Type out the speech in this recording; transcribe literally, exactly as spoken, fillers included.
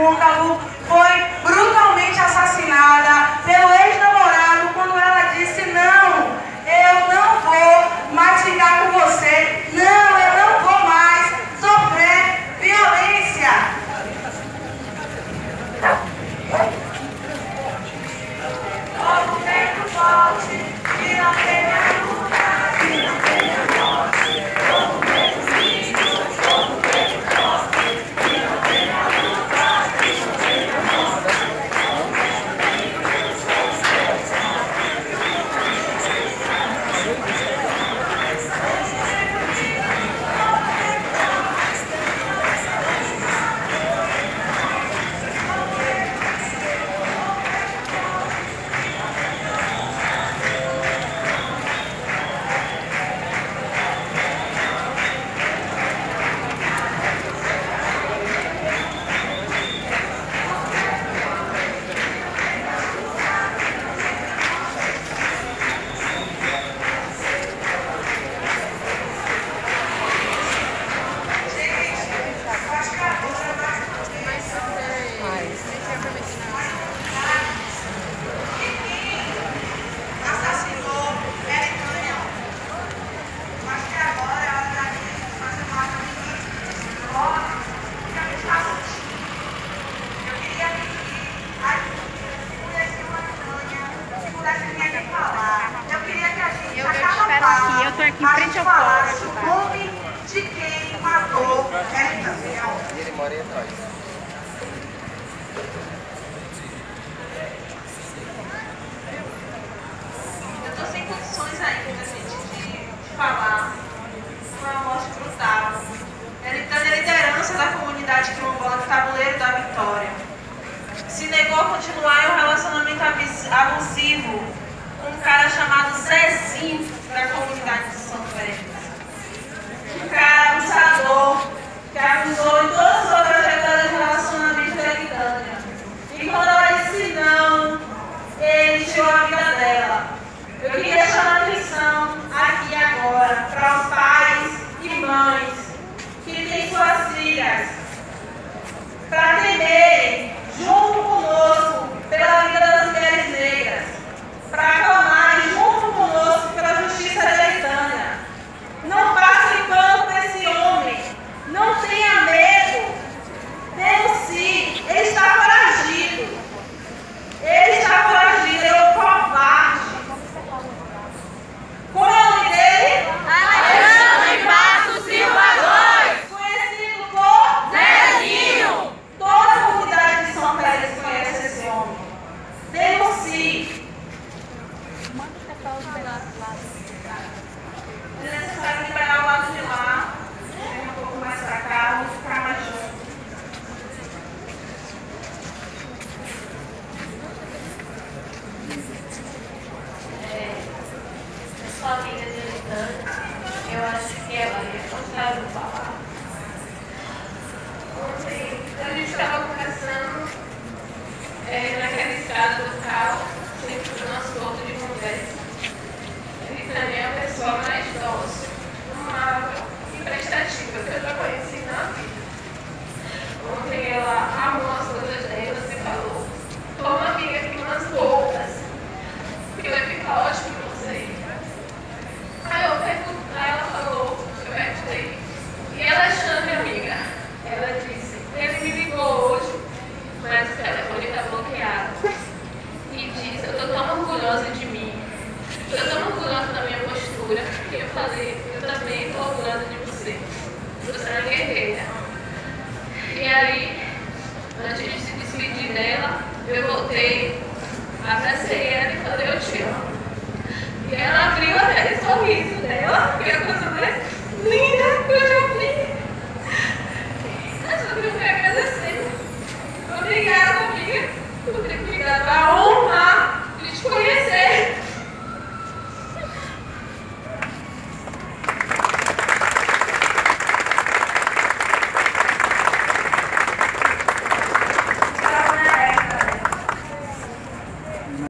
côncavo foi brutalmente assassinada pelo ex-namorado quando ela disse: não, eu não vou mais ficar com você, não, eu não vou mais sofrer violência. O movimento forte, que não tem a luta, que não tem a morte. O movimento vivo, o movimento forte, que não tem a luta, que não tem a morte. E ela abriu até o sorriso dela, porque eu